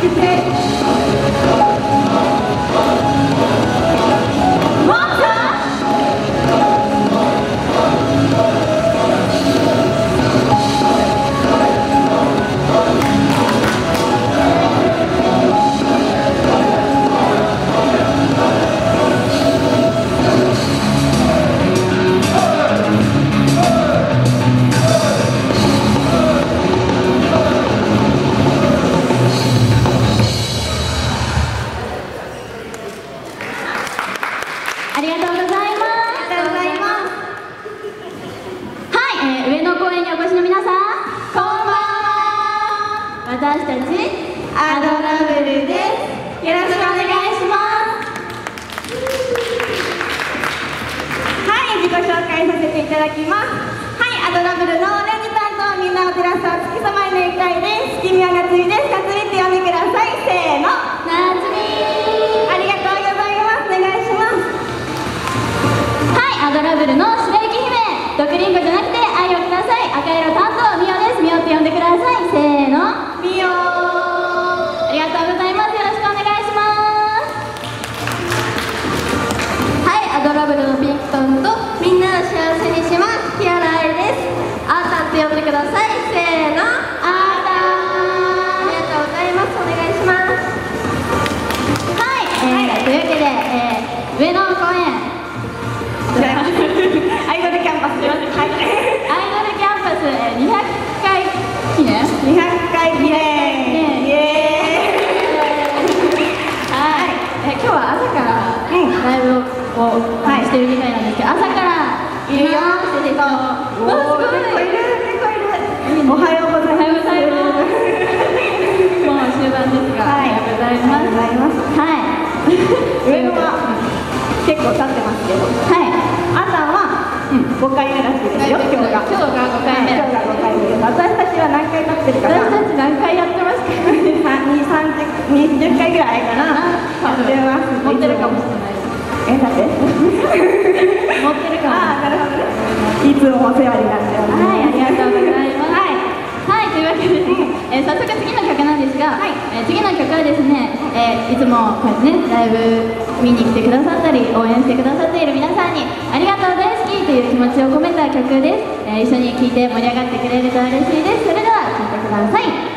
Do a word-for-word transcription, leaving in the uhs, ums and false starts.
ありがとうございます。ありがとうございます。はい、えー、上野公園にお越しの皆さん、こんばんは。私たちアドラブルです。よろしくお願いします。はい、自己紹介させていただきます。はい、アドラブルの連担当、みんなを照らすお月様へのゆかいです。月見は夏美です。夏美って呼んでください。せーの、夏美。ありがとうございます。お願いします。アドラブルの白雪姫、毒リンゴじゃなくて愛をください。赤色担当ミオです。ミオって呼んでください。せーの、ミオ。ありがとうございます。よろしくお願いします。はい、アドラブルのピンクトンとみんなを幸せにします。キアラアイです。アータって呼んでください。せーの、アータ。ありがとうございます。お願いします。はい、えーはい、というわけで、えー、上野公園アイドルキャンパス、はい、アイドルキャンパスにひゃっかい記念、にひゃっかい記念、イエーイ。はい、え今日は朝からライブをしてるみたいなんですけど、朝からいるよって言ってた。おお、結構いる、結構いる。おはようございます。もう終盤ですが、ありがとうございます。はい、上野は結構経ってますけど、はい、あんたはごかいめらしいですよ。今日が今日がごかいめ、今日がごかいめです。私たちは何回経ってるかな。私たち何回やってますか。にじゅっかいぐらいかな。やってます。持ってるかもしれない。え、だって持ってるかも。ああ、なるほどね。いつもお世話になっております。はい、ありがとうございます。はい、というわけで、えー、早速次の曲なんですが、はい、えー、次の曲はですね、えー、いつもこうやってね、ライブ見に来てくださったり応援してくださっている皆さんにありがとう大好きという気持ちを込めた曲です。えー、一緒に聴いて盛り上がってくれると嬉しいです。それでは聴いてください。